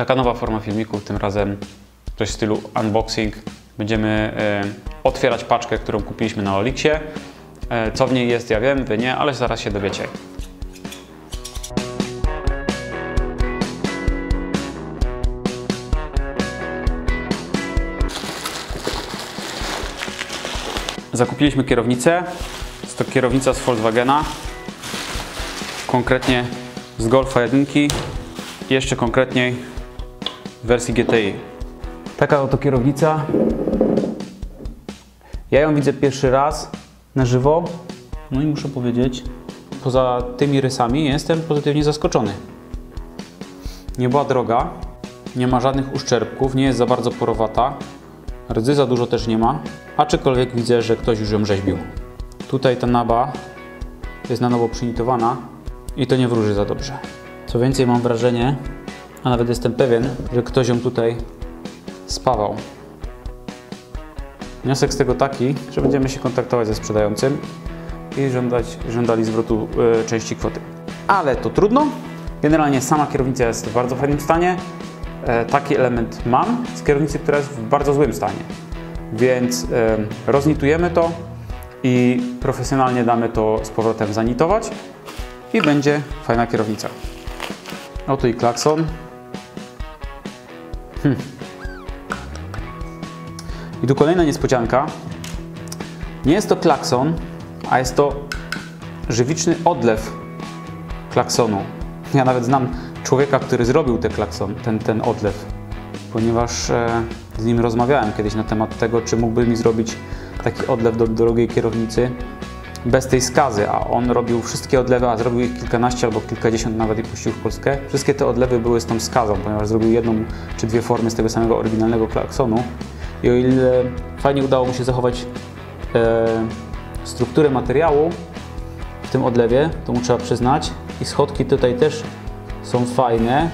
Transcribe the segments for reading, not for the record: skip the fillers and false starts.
Taka nowa forma filmiku, tym razem coś w stylu unboxing. Będziemy otwierać paczkę, którą kupiliśmy na Oliksie. Co w niej jest, ja wiem, wy nie, ale zaraz się dowiecie. Zakupiliśmy kierownicę. Jest to kierownica z Volkswagena, konkretnie z Golfa 1, jeszcze konkretniej w wersji GTI. Taka oto kierownica. Ja ją widzę pierwszy raz na żywo, no i muszę powiedzieć, poza tymi rysami jestem pozytywnie zaskoczony. Nie była droga, nie ma żadnych uszczerbków, nie jest za bardzo porowata, rdzy za dużo też nie ma, aczkolwiek widzę, że ktoś już ją rzeźbił. Tutaj ta naba jest na nowo przynitowana i to nie wróży za dobrze. Co więcej, mam wrażenie, a nawet jestem pewien, że ktoś ją tutaj spawał. Wniosek z tego taki, że będziemy się kontaktować ze sprzedającym i żądali zwrotu części kwoty. Ale to trudno. Generalnie sama kierownica jest w bardzo fajnym stanie. Taki element mam z kierownicy, która jest w bardzo złym stanie. Więc roznitujemy to i profesjonalnie damy to z powrotem zanitować i będzie fajna kierownica. Oto i klakson. I tu kolejna niespodzianka. Nie jest to klakson, a jest to żywiczny odlew klaksonu. Ja nawet znam człowieka, który zrobił ten odlew, ponieważ z nim rozmawiałem kiedyś na temat tego, czy mógłby mi zrobić taki odlew do drogiej kierownicy bez tej skazy, a on robił wszystkie odlewy, a zrobił ich kilkanaście albo kilkadziesiąt nawet i puścił w Polskę. Wszystkie te odlewy były z tą skazą, ponieważ zrobił jedną czy dwie formy z tego samego oryginalnego klaksonu. I o ile fajnie udało mu się zachować strukturę materiału w tym odlewie, to mu trzeba przyznać. I schodki tutaj też są fajne.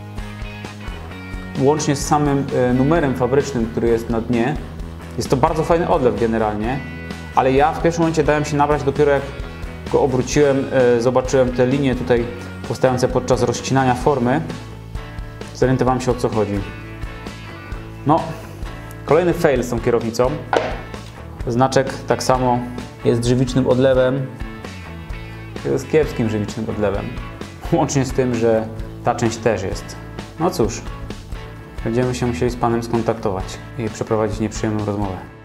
Łącznie z samym numerem fabrycznym, który jest na dnie. Jest to bardzo fajny odlew generalnie, ale ja w pierwszym momencie dałem się nabrać dopiero jak go obróciłem, zobaczyłem te linie tutaj powstające podczas rozcinania formy. Zorientowałem się, o co chodzi. No, kolejny fail z tą kierownicą. Znaczek tak samo jest żywicznym odlewem. Jest kiepskim żywicznym odlewem. Łącznie z tym, że ta część też jest. No cóż, będziemy się musieli z panem skontaktować i przeprowadzić nieprzyjemną rozmowę.